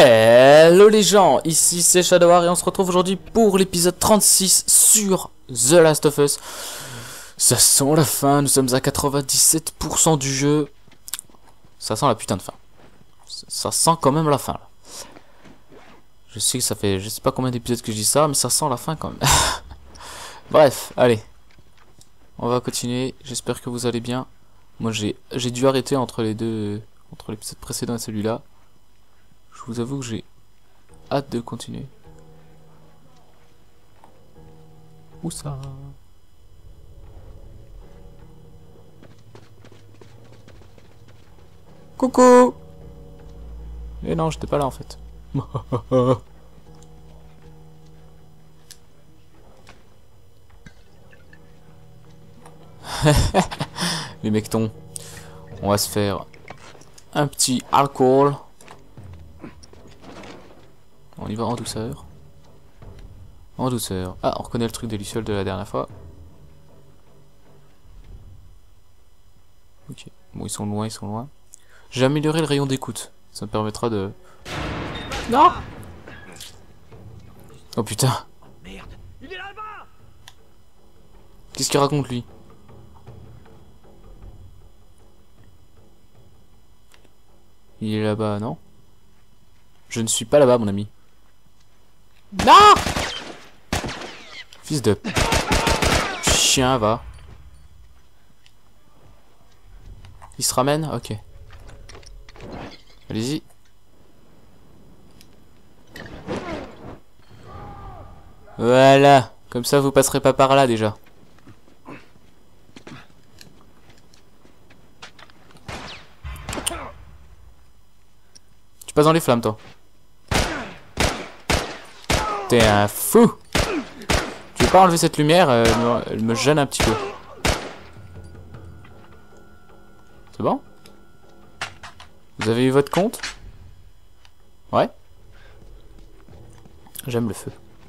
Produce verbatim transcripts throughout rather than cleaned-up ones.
Hello les gens, ici c'est Shadowar et on se retrouve aujourd'hui pour l'épisode trente-six sur The Last of Us. Ça sent la fin, nous sommes à quatre-vingt-dix-sept pour cent du jeu. Ça sent la putain de fin. Ça sent quand même la fin là. Je sais que ça fait je sais pas combien d'épisodes que je dis ça, mais ça sent la fin quand même. Bref, allez. On va continuer, j'espère que vous allez bien. Moi j'ai j'ai dû arrêter entre les deux, entre l'épisode précédent et celui-là. Je vous avoue que j'ai hâte de continuer. Où ça? Coucou. Eh non, j'étais pas là en fait. Les mectons. On va se faire un petit alcool. On y va en douceur. En douceur. Ah, on reconnaît le truc des lucioles de la dernière fois. Ok. Bon, ils sont loin, ils sont loin. J'ai amélioré le rayon d'écoute. Ça me permettra de... Non! Oh putain. Merde. Il est là-bas. Qu'est-ce qu'il raconte lui? Il est là-bas, non? Je ne suis pas là-bas, mon ami. Non! Fils de... chien, va. Il se ramène? Ok. Allez-y. Voilà. Comme ça, vous passerez pas par là, déjà. Tu passes dans les flammes, toi. T'es un fou. Tu veux pas enlever cette lumière? euh, elle, me, elle me gêne un petit peu. C'est bon? Vous avez eu votre compte? Ouais. J'aime le feu.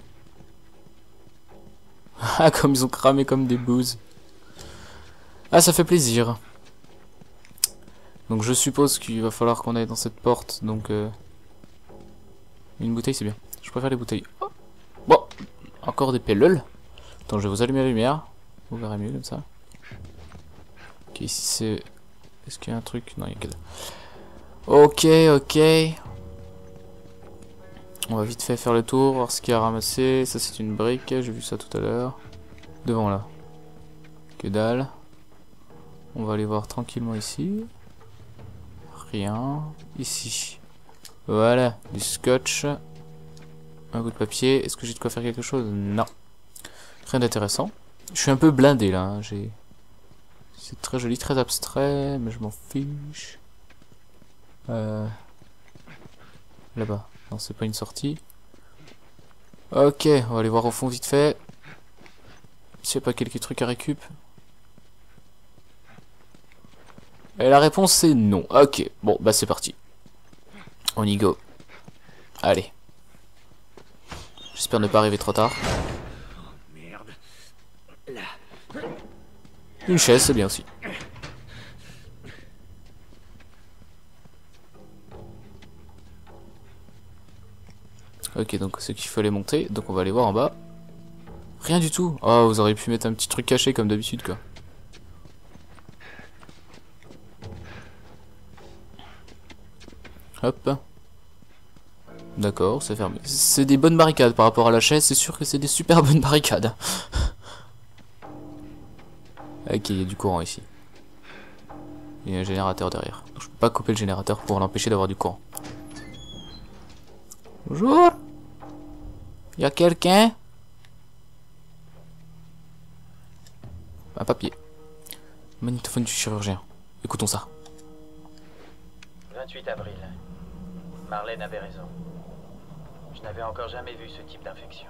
Ah, comme ils ont cramé comme des bouses. Ah, ça fait plaisir. Donc je suppose qu'il va falloir qu'on aille dans cette porte. Donc euh... une bouteille c'est bien. Je préfère les bouteilles. Oh. Bon, encore des pellules. Attends, je vais vous allumer la lumière. Vous verrez mieux comme ça. Ok, ici c'est... Est-ce qu'il y a un truc? Non, il y a que... Ok, ok. On va vite fait faire le tour, voir ce qu'il y a ramassé. Ça c'est une brique, j'ai vu ça tout à l'heure. Devant là. Que dalle. On va aller voir tranquillement ici. Rien. Ici. Voilà, du scotch. Un bout de papier. Est-ce que j'ai de quoi faire quelque chose? Non. Rien d'intéressant. Je suis un peu blindé là. Hein. J'ai... C'est très joli, très abstrait, mais je m'en fiche. Euh... Là-bas. Non, c'est pas une sortie. Ok, on va aller voir au fond vite fait. S'il n'y a pas quelques trucs à récup. Et la réponse c'est non. Ok, bon, bah c'est parti. On y go. Allez. J'espère ne pas arriver trop tard. Merde. Là. Une chaise, c'est bien aussi. Ok, donc c'est qu'il fallait monter. Donc on va aller voir en bas. Rien du tout. Oh, vous auriez pu mettre un petit truc caché comme d'habitude, quoi. Hop. D'accord, c'est fermé. C'est des bonnes barricades par rapport à la chaise, c'est sûr que c'est des super bonnes barricades. Ok, il y a du courant ici. Il y a un générateur derrière. Donc, je peux pas couper le générateur pour l'empêcher d'avoir du courant. Bonjour. Il y a quelqu'un? Un papier. Magnétophone du chirurgien. Écoutons ça. vingt-huit avril. Marlène avait raison. Je n'avais encore jamais vu ce type d'infection.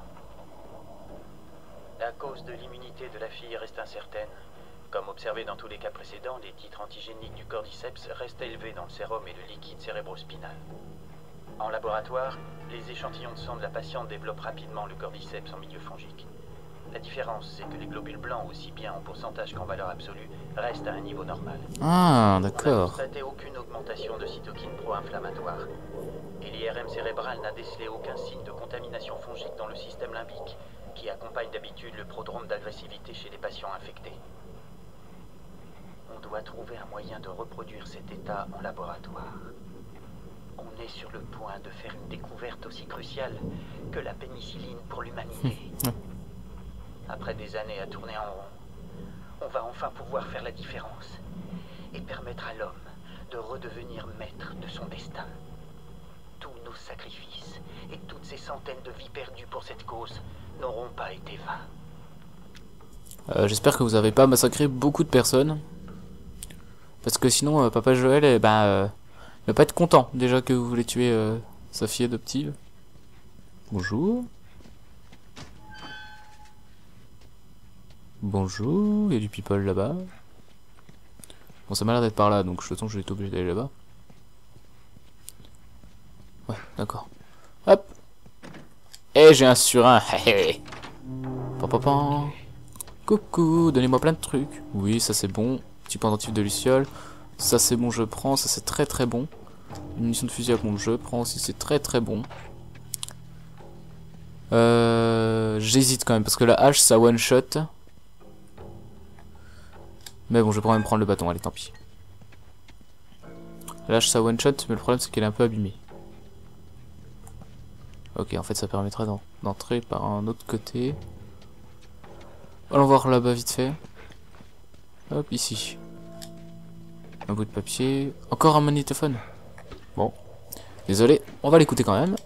La cause de l'immunité de la fille reste incertaine. Comme observé dans tous les cas précédents, les titres antigéniques du cordyceps restent élevés dans le sérum et le liquide cérébrospinal. En laboratoire, les échantillons de sang de la patiente développent rapidement le cordyceps en milieu fongique. La différence, c'est que les globules blancs, aussi bien en pourcentage qu'en valeur absolue, restent à un niveau normal. Ah, On n'a d'accord. constaté aucune augmentation de cytokines pro-inflammatoires. Et l'I R M cérébral n'a décelé aucun signe de contamination fongique dans le système limbique, qui accompagne d'habitude le prodrome d'agressivité chez les patients infectés. On doit trouver un moyen de reproduire cet état en laboratoire. On est sur le point de faire une découverte aussi cruciale que la pénicilline pour l'humanité. Après des années à tourner en rond, on va enfin pouvoir faire la différence et permettre à l'homme de redevenir maître de son destin. Tous nos sacrifices et toutes ces centaines de vies perdues pour cette cause n'auront pas été vains. Euh, J'espère que vous avez pas massacré beaucoup de personnes. Parce que sinon, euh, Papa Joël, eh ben, euh, il va pas être content déjà que vous voulez tuer euh, sa fille adoptive. Bonjour. Bonjour, il y a du people là-bas. Bon, ça m'a l'air d'être par là, donc je sens que je vais être obligé d'aller là-bas. Ouais, d'accord. Hop. Et j'ai un surin. Pam. Coucou, donnez-moi plein de trucs. Oui, ça c'est bon. Petit pendentif de luciole. Ça c'est bon, je prends. Ça c'est très très bon. Une munition de fusil à pompe, je prends aussi. C'est très très bon. Euh, J'hésite quand même parce que la hache ça one shot. Mais bon, je vais quand même prendre le bâton. Allez, tant pis. La hache ça one shot, mais le problème c'est qu'elle est un peu abîmée. Ok, en fait ça permettra d'entrer par un autre côté. Allons voir là-bas vite fait. Hop, ici. Un bout de papier. Encore un magnétophone. Bon. Désolé, on va l'écouter quand même.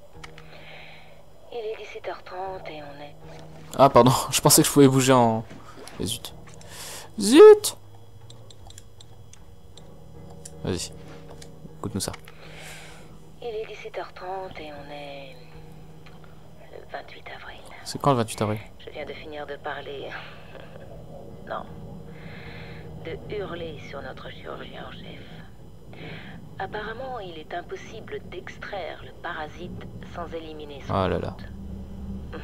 Il est dix-sept heures trente et on est... Ah pardon, je pensais que je pouvais bouger en... Mais zut. Zut. Vas-y. Écoute-nous ça. Il est dix-sept heures trente et on est... le vingt-huit avril. C'est quand le vingt-huit avril? Je viens de finir de parler... non. De hurler sur notre chirurgien en chef. Apparemment, il est impossible d'extraire le parasite sans éliminer son Ah là là. hôte.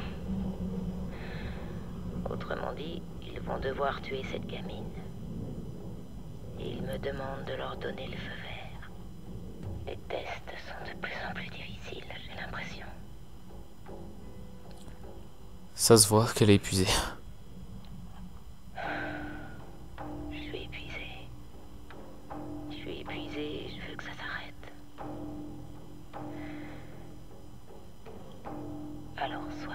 Autrement dit, ils vont devoir tuer cette gamine. Et ils me demandent de leur donner le feu vert. Les tests sont de plus en plus difficiles, j'ai l'impression. Ça se voit qu'elle est épuisée. Je suis épuisée. Je suis épuisée et je veux que ça s'arrête. Alors, soit.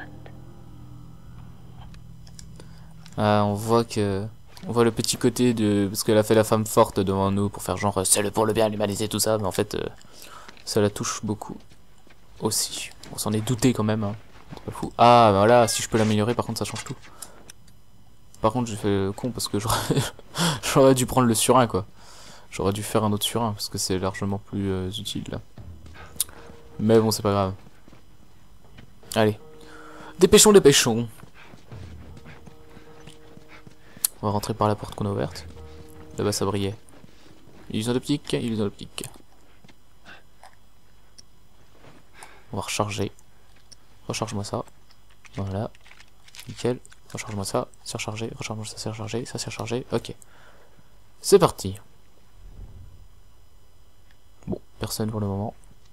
Ah, on voit que... On voit le petit côté de... Parce qu'elle a fait la femme forte devant nous pour faire genre... C'est le pour le bien, l'humanité, tout ça. Mais en fait, euh, ça la touche beaucoup. Aussi. On s'en est douté quand même. Hein. C'est pas fou. Ah, bah voilà, si je peux l'améliorer, par contre, ça change tout. Par contre, j'ai fait le con parce que j'aurais j'aurais dû prendre le surin, quoi. J'aurais dû faire un autre surin parce que c'est largement plus euh, utile, là. Mais bon, c'est pas grave. Allez. Dépêchons, dépêchons. On va rentrer par la porte qu'on a ouverte. Là-bas, ça brillait. Illusion d'optique, illusion d'optique. On va recharger. Recharge-moi ça. Voilà. Nickel. Recharge-moi ça. C'est rechargé. Recharge-moi ça. C'est rechargé. Ça, c'est rechargé. Ok. C'est parti. Bon, personne pour le moment.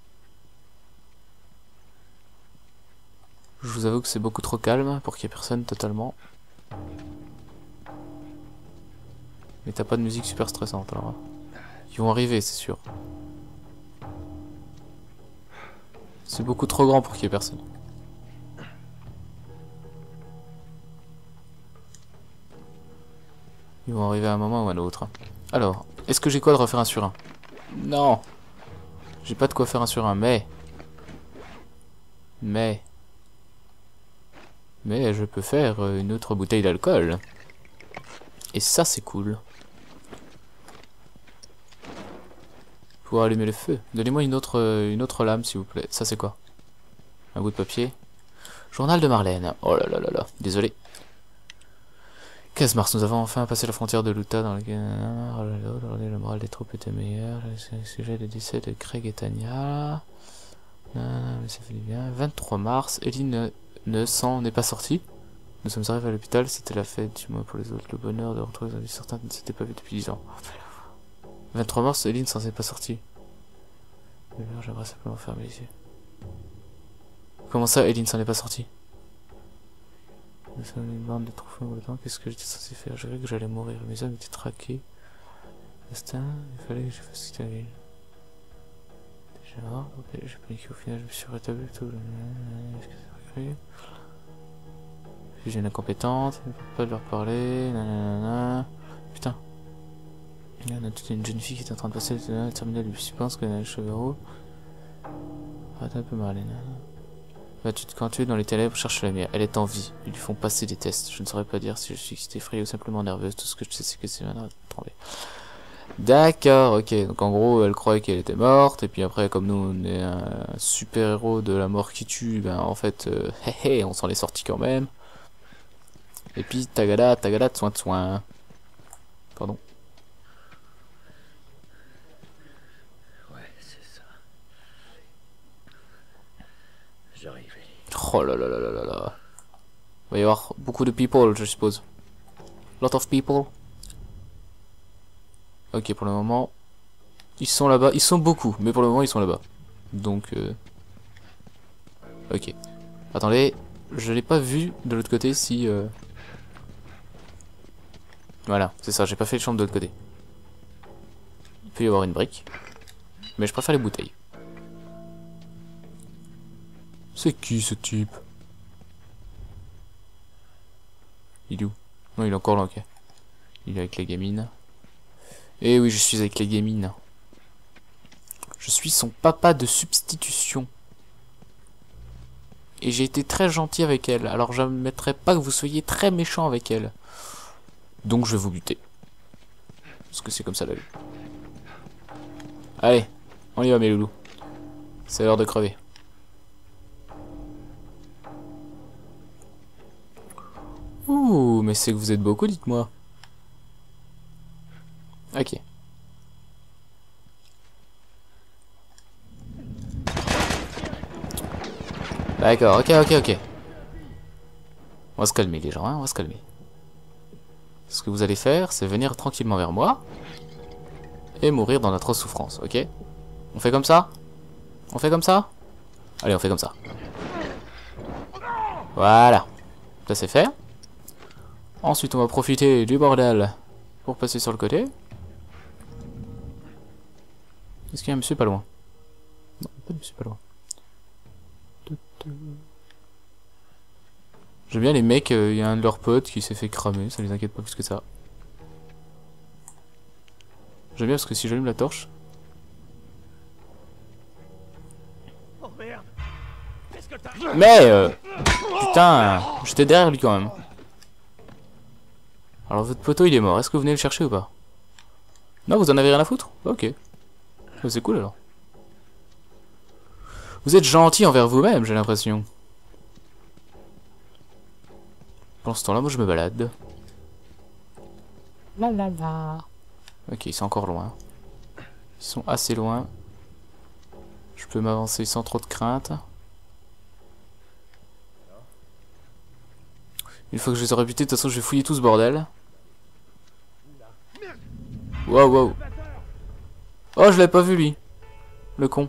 Je vous avoue que c'est beaucoup trop calme pour qu'il y ait personne totalement. Mais t'as pas de musique super stressante alors. Ils vont arriver, c'est sûr. C'est beaucoup trop grand pour qu'il y ait personne. Ils vont arriver à un moment ou à un autre. Alors, est-ce que j'ai quoi de refaire un sur un? Non. J'ai pas de quoi faire un sur un, mais... Mais... Mais je peux faire une autre bouteille d'alcool. Et ça, c'est cool. Pour allumer le feu. Donnez-moi une autre, une autre lame, s'il vous plaît. Ça, c'est quoi? Un bout de papier. Journal de Marlène. Oh là là là là. Désolé. quinze mars, nous avons enfin passé la frontière de l'Utah dans lequel le moral des troupes était meilleur. Le sujet des décès de Craig et Tanya. Non, mais ça fait du bien. vingt-trois mars, Ellie ne, ne s'en est pas sortie. Nous sommes arrivés à l'hôpital, c'était la fête, du moins pour les autres. Le bonheur de retrouver un certains ne s'était pas vu depuis dix ans. vingt-trois mars, Eileen s'en est pas sortie. J'aimerais simplement fermer les yeux. Comment ça, Eileen s'en est pas sortie? Nous sommes une bande de troupeaux temps. Qu'est-ce que j'étais censé faire? Je savais que j'allais mourir. Mes hommes étaient traqués. Instinct, il fallait que je fasse ce qu'il avait. Déjà mort, ok, j'ai paniqué au final, je me suis rétabli tout. Est-ce que c'est vrai? J'ai une incompétente, il ne faut pas leur parler. Nanana. Putain. Il y en a toute une jeune fille qui est en train de passer le terminal du suspense qu'on a les cheveux roux. Arrête un peu Marlène. Bah, tu, quand tu es dans les ténèbres, cherche la lumière. Elle est en vie. Ils lui font passer des tests. Je ne saurais pas dire si je suis effrayée ou simplement nerveuse. Tout ce que je sais, c'est que c'est maintenant trembler. D'accord, ok. Donc en gros, elle croyait qu'elle était morte. Et puis après, comme nous, on est un super-héros de la mort qui tue, ben en fait, euh, hé hé, on s'en est sorti quand même. Et puis, tagada, tagada, soin de soin. Pardon. Ouais, c'est ça. J'arrive. Oh là là là là là là. Il va y avoir beaucoup de people, je suppose. Lot of people. Ok, pour le moment, ils sont là-bas. Ils sont beaucoup, mais pour le moment, ils sont là-bas. Donc, euh... ok. Attendez, je l'ai pas vu de l'autre côté si... Euh... Voilà, c'est ça, j'ai pas fait les chambres de l'autre côté. Il peut y avoir une brique. Mais je préfère les bouteilles. C'est qui ce type? Il est où? Non, il est encore là, ok. Il est avec les gamines. Eh oui, je suis avec les gamines. Je suis son papa de substitution. Et j'ai été très gentil avec elle. Alors je ne mettrai pas que vous soyez très méchant avec elle. Donc je vais vous buter. Parce que c'est comme ça la vie. Allez, on y va mes loulous. C'est l'heure de crever. Ouh, mais c'est que vous êtes beaucoup, dites-moi. Ok. D'accord, ok, ok, ok. On va se calmer les gens, hein, on va se calmer. Ce que vous allez faire, c'est venir tranquillement vers moi. Et mourir dans notre souffrance, ok? On fait comme ça? On fait comme ça? Allez, on fait comme ça. Voilà. Ça c'est fait. Ensuite, on va profiter du bordel pour passer sur le côté. Est-ce qu'il y a un monsieur pas loin? Non, pas de monsieur pas loin. J'aime bien les mecs, il euh, y a un de leurs potes qui s'est fait cramer, ça les inquiète pas plus que ça. J'aime bien parce que si j'allume la torche... Oh merde! Qu'est-ce que t'as? Mais euh, putain, j'étais derrière lui quand même. Alors votre poteau il est mort, est-ce que vous venez le chercher ou pas? Non, vous en avez rien à foutre? Ok. C'est cool alors. Vous êtes gentil envers vous-même, j'ai l'impression. Pendant ce temps-là, moi je me balade. La la la. Ok, ils sont encore loin. Ils sont assez loin. Je peux m'avancer sans trop de crainte. Une fois que je les aurai butés, de toute façon je vais fouiller tout ce bordel. Wow, wow. Oh, je l'avais pas vu lui. Le con.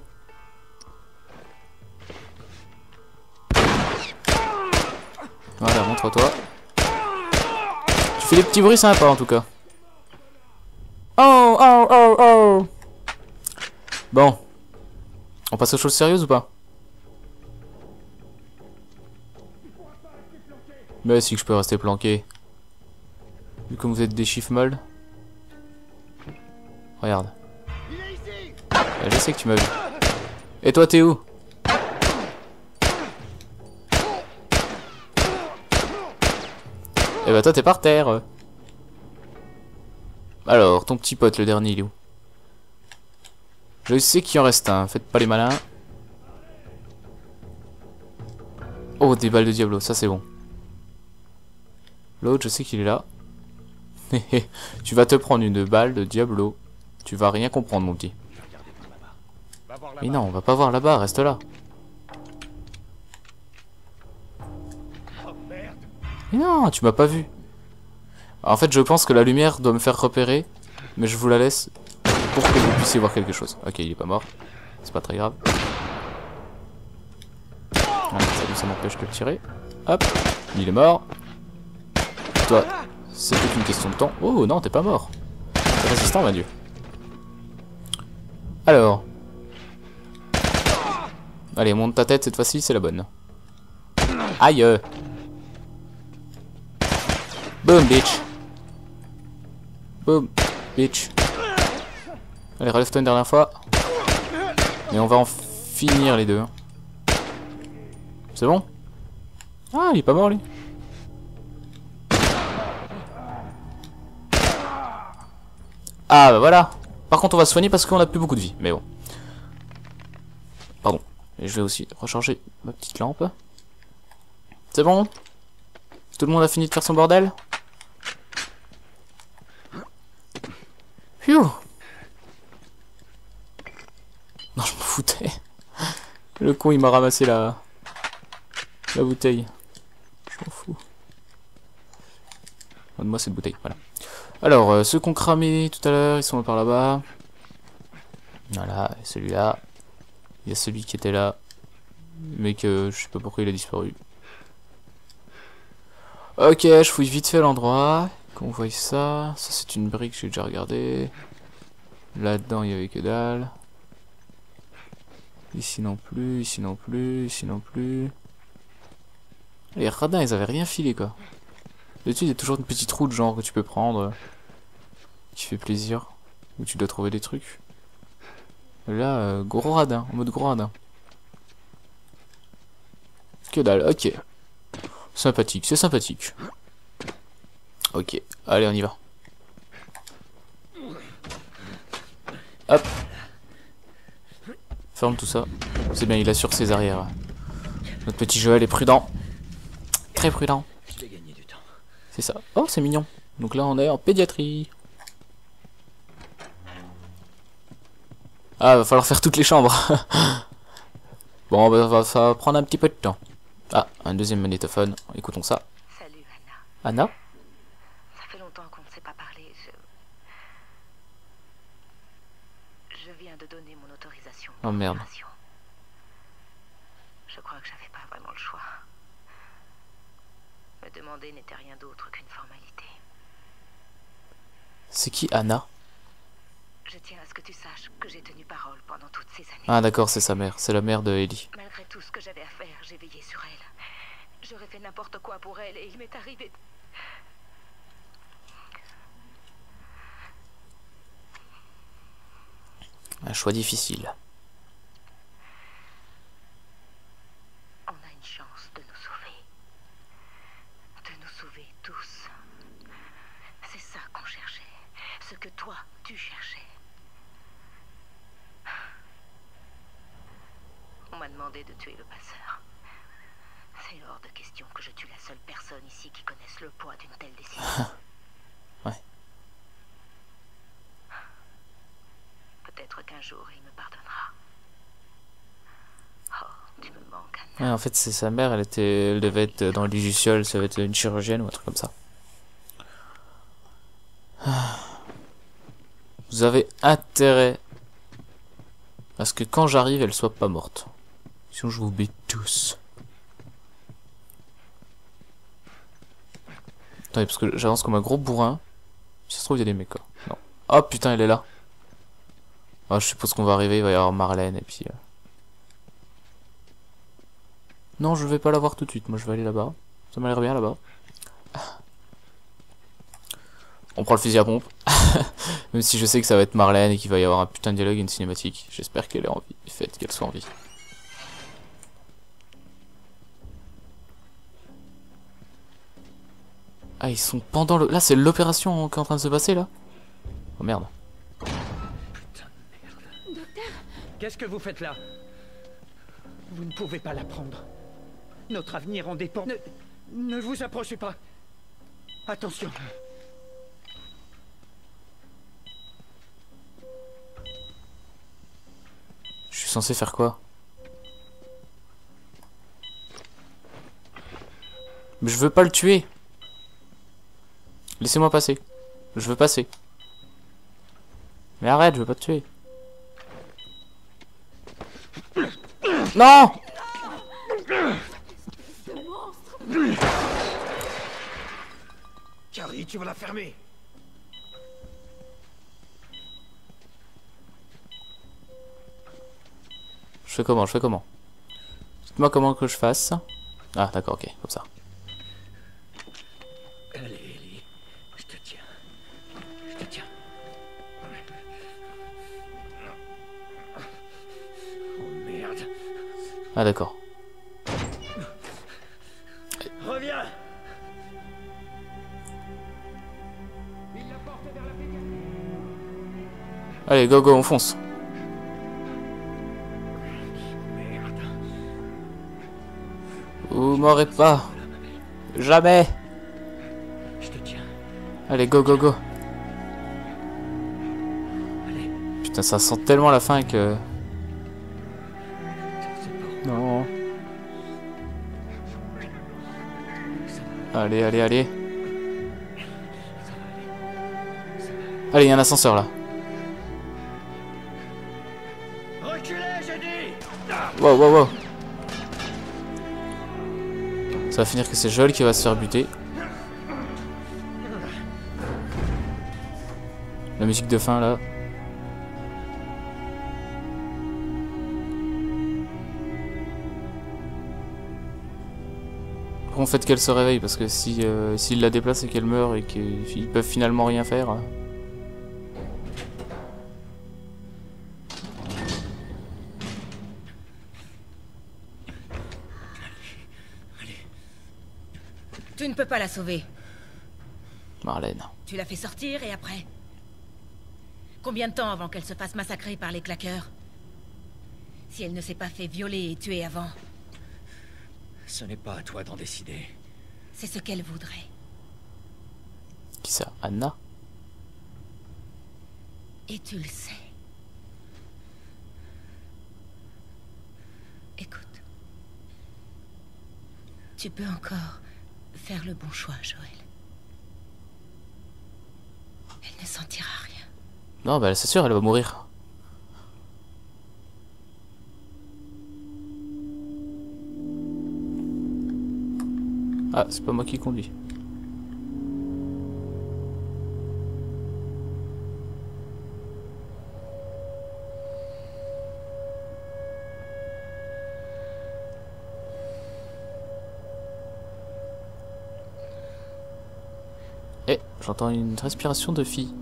Voilà, montre-toi. Tu fais des petits bruits sympas en tout cas. Oh, oh, oh, oh. Bon. On passe aux choses sérieuses ou pas? Mais si que je peux rester planqué. Vu comme vous êtes des chiffres molles. Regarde. Ouais, je sais que tu m'as vu. Et toi t'es où? Eh bah toi t'es par terre. Alors, ton petit pote le dernier il est où? Je sais qu'il en reste un, faites pas les malins. Oh, des balles de Diablo, ça c'est bon. L'autre je sais qu'il est là. Tu vas te prendre une balle de Diablo. Tu vas rien comprendre mon petit. Mais non, on va pas voir là-bas, reste là. Oh merde! Mais non, tu m'as pas vu. En fait, je pense que la lumière doit me faire repérer, mais je vous la laisse pour que vous puissiez voir quelque chose. Ok, il est pas mort. C'est pas très grave. Voilà, ça, ça m'empêche de le tirer. Hop, il est mort. Toi, c'est toute une question de temps. Oh non, t'es pas mort. T'es résistant, ma Dieu. Alors. Allez, monte ta tête cette fois-ci, c'est la bonne. Aïe. Boom, bitch. Boom, bitch. Allez, relève-toi une dernière fois. Et on va en finir les deux. C'est bon? Ah, il est pas mort, lui. Ah, bah voilà. Par contre, on va se soigner parce qu'on a plus beaucoup de vie. Mais bon. Pardon. Et je vais aussi recharger ma petite lampe. C'est bon? Tout le monde a fini de faire son bordel? Phew. Non, je m'en foutais. Le con, il m'a ramassé la... la bouteille. Je m'en fous. Donne-moi cette bouteille, voilà. Alors, euh, ceux qu'on cramé tout à l'heure, ils sont par là-bas. Voilà, celui-là. Il y a celui qui était là. Mais que je sais pas pourquoi il a disparu. Ok, je fouille vite fait l'endroit. Qu'on voit ça. Ça, c'est une brique, j'ai déjà regardé. Là-dedans, il y avait que dalle. Ici non plus, ici non plus, ici non plus. Les radins, ils avaient rien filé, quoi. D'habitude, il y a toujours une petite route, genre, que tu peux prendre. Euh, qui fait plaisir. Où tu dois trouver des trucs. Là, euh, gros radin, en mode gros radin. Que dalle, ok. Sympathique, c'est sympathique. Ok, allez, on y va. Hop. Ferme tout ça. C'est bien, il assure ses arrières. Notre petit Joël est prudent. Très prudent. C'est ça. Oh, c'est mignon. Donc là, on est en pédiatrie. Ah, va falloir faire toutes les chambres. Bon, bah, ça va prendre un petit peu de temps. Ah, un deuxième magnétophone. Écoutons ça. Salut, Anna. Anna? Ça fait longtemps qu'on ne s'est pas parlé. Je... Je viens de donner mon autorisation. Oh merde. Je crois que j'avais pas vraiment le choix. Me demander n'était rien d'autre qu'une formalité. C'est qui Anna? Je tiens à ce que tu saches que j'ai tenu parole pendant toutes ces années. Ah d'accord, c'est sa mère. C'est la mère de Ellie. Malgré tout ce que j'avais à faire, j'ai veillé sur elle. J'aurais fait n'importe quoi pour elle et il m'est arrivé... Un choix difficile. On a une chance de nous sauver. De nous sauver tous. C'est ça qu'on cherchait. Ce que toi, tu cherchais. On m'a demandé de tuer le passeur. C'est hors de question que je tue la seule personne ici qui connaisse le poids d'une telle décision. Ouais. Peut-être qu'un jour il me pardonnera. Oh, tu me manques, Anna. Ouais, en fait, c'est sa mère. Elle était, elle devait être dans le logiciel. Ça devait être une chirurgienne ou un truc comme ça. Vous avez intérêt à ce que quand j'arrive, elle soit pas morte. Sinon, je vous bête tous. Attendez, parce que j'avance comme un gros bourrin. Si ça se trouve, il y a des mecs, quoi. Non. Oh putain, elle est là. Ah, je suppose qu'on va arriver, il va y avoir Marlène et puis... Euh... Non, je vais pas la voir tout de suite. Moi, je vais aller là-bas. Ça m'a l'air bien là-bas. On prend le fusil à pompe. Même si je sais que ça va être Marlène et qu'il va y avoir un putain de dialogue et une cinématique. J'espère qu'elle est en vie. Faites qu'elle soit en vie. Ah, ils sont pendant le... Là, c'est l'opération qui est en train de se passer, là. Oh, merde. Putain de merde. Qu'est-ce que vous faites là? Vous ne pouvez pas la prendre. Notre avenir en dépend. Ne, ne vous approchez pas. Attention. Je suis censé faire quoi? Mais je veux pas le tuer. Laissez-moi passer. Je veux passer. Mais arrête, je veux pas te tuer. Non! Carrie, tu vas la fermer. Je fais comment? Je fais comment? Dites-moi comment que je fasse. Ah d'accord, ok, comme ça. Allez, Ellie, je te tiens. Je te tiens. Oh merde. Ah d'accord. Reviens. Allez, go go, on fonce. Merde. Vous m'aurez pas. Jamais. Je te tiens. Allez, go go go. Allez. Putain, ça sent tellement la fin que... C'est bon. Non. Allez, allez, allez. Allez, il y a un ascenseur là. Reculez, j'ai dit. Wow, wow, wow. Ça va finir que c'est Joel qui va se faire buter. La musique de fin là. En fait qu'elle se réveille parce que si euh, s'il la déplace et qu'elle meurt et qu'ils peuvent finalement rien faire. euh, Tu ne peux pas la sauver. Marlène. Tu l'as fait sortir et après? Combien de temps avant qu'elle se fasse massacrer par les claqueurs? Si elle ne s'est pas fait violer et tuer avant, Ce n'est pas à toi d'en décider. c'est ce qu'elle voudrait. Qui ça? Anna? Et tu le sais. Écoute. Tu peux encore faire le bon choix, Joël. Elle ne sentira rien. Non, bah c'est sûr, elle va mourir. Ah, c'est pas moi qui conduis. Eh, j'entends une respiration de fille.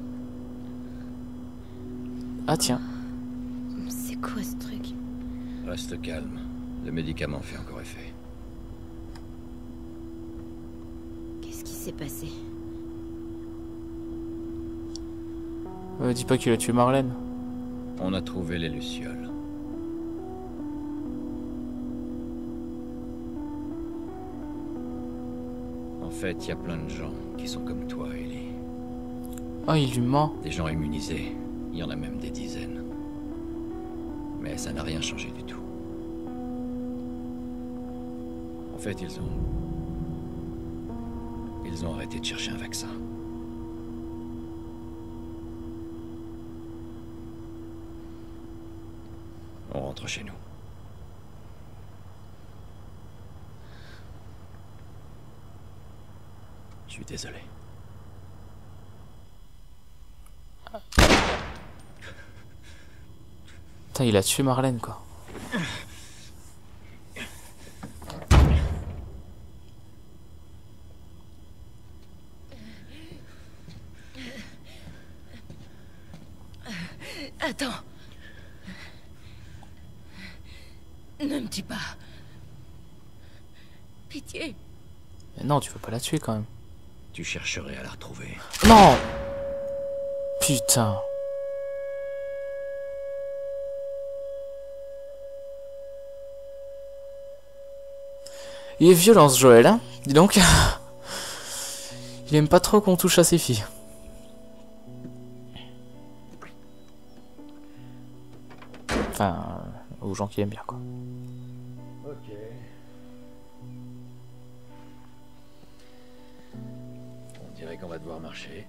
Ah tiens. C'est quoi ce truc? Reste calme. Le médicament fait encore effet. Qu'est-ce qui s'est passé? Euh, dis pas qu'il a tué Marlène. On a trouvé les lucioles. En fait, il y a plein de gens qui sont comme toi, Ellie. Oh, il lui ment. Des gens immunisés. Il y en a même des dizaines. Mais ça n'a rien changé du tout. En fait, ils ont... Ils ont arrêté de chercher un vaccin. On rentre chez nous. Je suis désolé. Putain, il a tué Marlène, quoi. Attends. Ne me tue pas. Pitié. Mais non, tu veux pas la tuer quand même. Tu chercherais à la retrouver. Non! Putain. Il est violent ce Joël, hein? Dis donc. Il aime pas trop qu'on touche à ses filles. Enfin, euh, aux gens qui aiment bien, quoi. Ok. On dirait dirait qu'on va devoir marcher.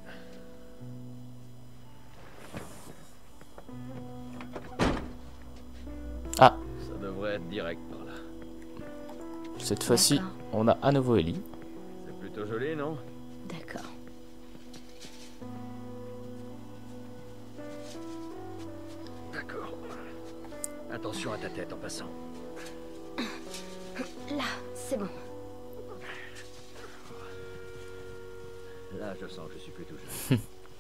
Ah. Ça devrait être direct par là. Cette fois-ci, on a à nouveau Ellie. C'est plutôt joli, non? D'accord. D'accord. Attention à ta tête en passant. Là, c'est bon. Là, je sens que je suis plutôt jeune.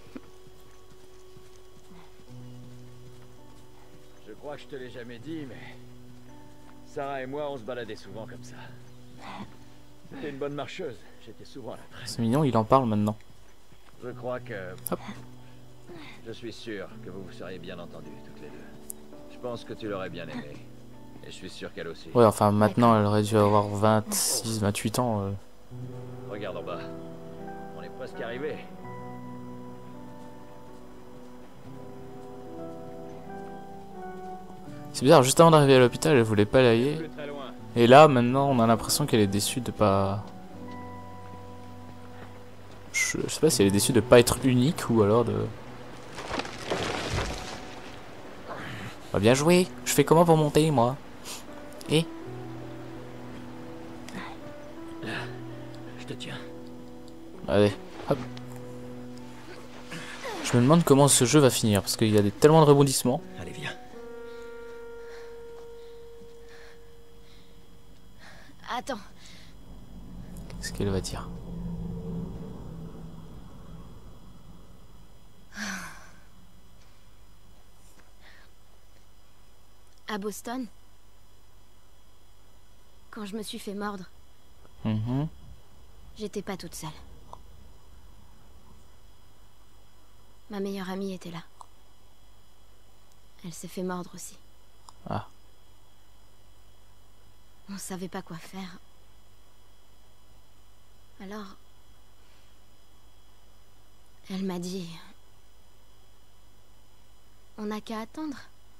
Je crois que je te l'ai jamais dit, mais Sarah et moi, on se baladait souvent comme ça. C'était une bonne marcheuse. J'étais souvent à la traîne. C'est mignon, il en parle maintenant. Je crois que... Hop. Je suis sûr que vous vous seriez bien entendus, toutes les deux. Je pense que tu l'aurais bien aimé. Et je suis sûr qu'elle aussi. Ouais, enfin maintenant, elle aurait dû avoir vingt-six, vingt-huit ans. Euh. Regarde en bas. On est presque arrivé. C'est bizarre, juste avant d'arriver à l'hôpital, elle voulait pas y aller. Plus très loin. Et là, maintenant, on a l'impression qu'elle est déçue de pas... Je sais pas si elle est déçue de pas être unique ou alors de... Bah, bien joué. Je fais comment pour monter, moi? Et Là, je te tiens. allez, hop. Je me demande comment ce jeu va finir, parce qu'il y a des, tellement de rebondissements. Allez, viens. Attends. Qu'est-ce qu'elle va dire? À Boston, quand je me suis fait mordre, Mhm. j'étais pas toute seule. Ma meilleure amie était là. Elle s'est fait mordre aussi. Ah. On savait pas quoi faire. Alors, elle m'a dit... On n'a qu'à attendre.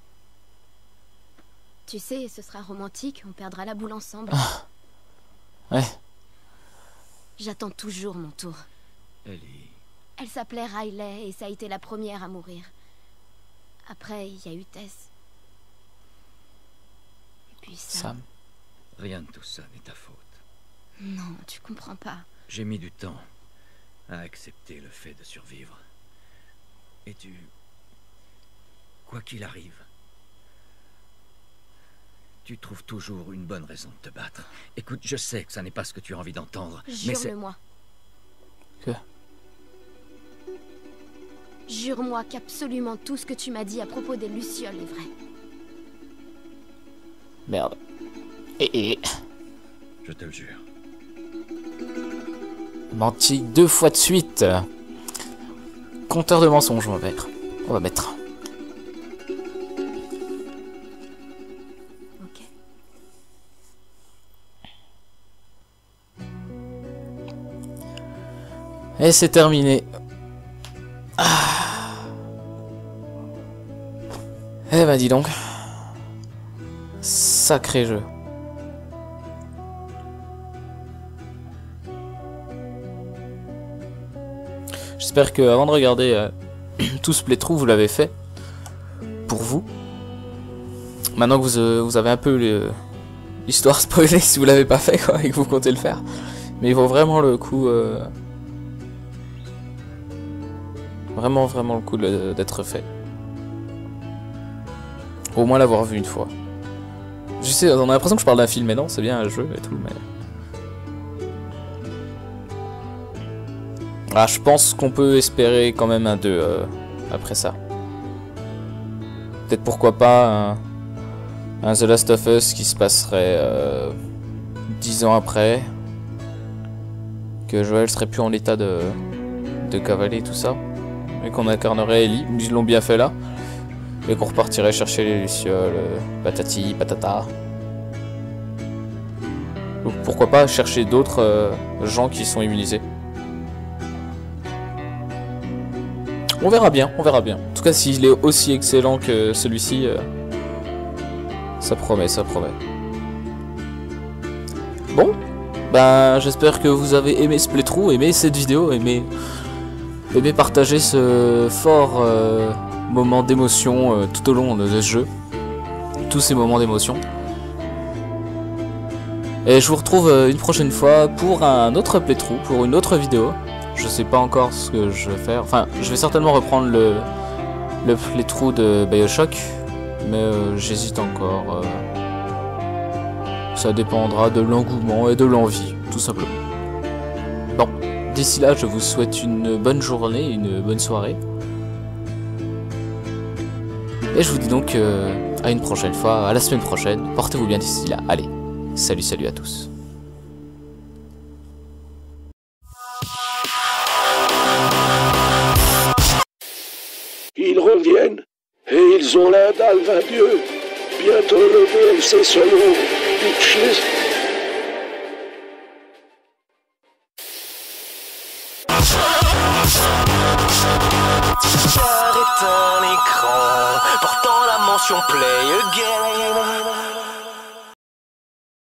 Tu sais, ce sera romantique, on perdra la boule ensemble. Ouais. J'attends toujours mon tour. Ellie. Elle s'appelait Riley et ça a été la première à mourir. Après, il y a eu Tess. Et puis ça... Sam. Rien de tout ça n'est ta faute. Non, tu comprends pas. J'ai mis du temps à accepter le fait de survivre. Et tu... Quoi qu'il arrive, tu trouves toujours une bonne raison de te battre. Écoute, je sais que ça n'est pas ce que tu as envie d'entendre, mais c'est... Jure-le-moi. Que? Jure-moi qu'absolument tout ce que tu m'as dit à propos des Lucioles est vrai. Merde. Et, et... Je te le jure. Menti deux fois de suite. Compteur de mensonges, on va mettre. On va mettre. Ok. Et c'est terminé. Ah. Eh ben dis donc. Sacré jeu. J'espère que avant de regarder euh, tout ce playthrough, vous l'avez fait pour vous. Maintenant que vous, euh, vous avez un peu l'histoire spoilée si vous l'avez pas fait quoi, et que vous comptez le faire. Mais il vaut vraiment le coup. Euh, vraiment, vraiment le coup d'être fait. Au moins l'avoir vu une fois. Je sais, on a l'impression que je parle d'un film, mais non, c'est bien un jeu et tout, mais... Ah, je pense qu'on peut espérer quand même un deux euh, après ça. Peut-être pourquoi pas un, un The Last of Us qui se passerait euh, dix ans après. Que Joël serait plus en état de, de cavaler tout ça. Et qu'on incarnerait Ellie, ils l'ont bien fait là. Et qu'on repartirait chercher les lucioles, euh, patati, patata. Ou pourquoi pas chercher d'autres euh, gens qui sont immunisés. On verra bien, on verra bien. En tout cas, s'il est aussi excellent que celui-ci, euh, ça promet, ça promet. Bon, ben j'espère que vous avez aimé ce playthrough, aimé cette vidéo, aimé, aimé partager ce fort euh, moment d'émotion euh, tout au long de ce jeu. Tous ces moments d'émotion. Et je vous retrouve euh, une prochaine fois pour un autre playthrough, pour une autre vidéo. Je sais pas encore ce que je vais faire. Enfin, je vais certainement reprendre le, le playthrough de Bioshock. Mais euh, j'hésite encore. Euh, ça dépendra de l'engouement et de l'envie, tout simplement. Bon, d'ici là, je vous souhaite une bonne journée, une bonne soirée. Et je vous dis donc euh, à une prochaine fois, à la semaine prochaine. Portez-vous bien d'ici là. Allez, salut, salut à tous. Ils reviennent, et ils ont la dalle, va Dieu. Bientôt le D L C solo, bitches. Est un écran portant la mention Play Again.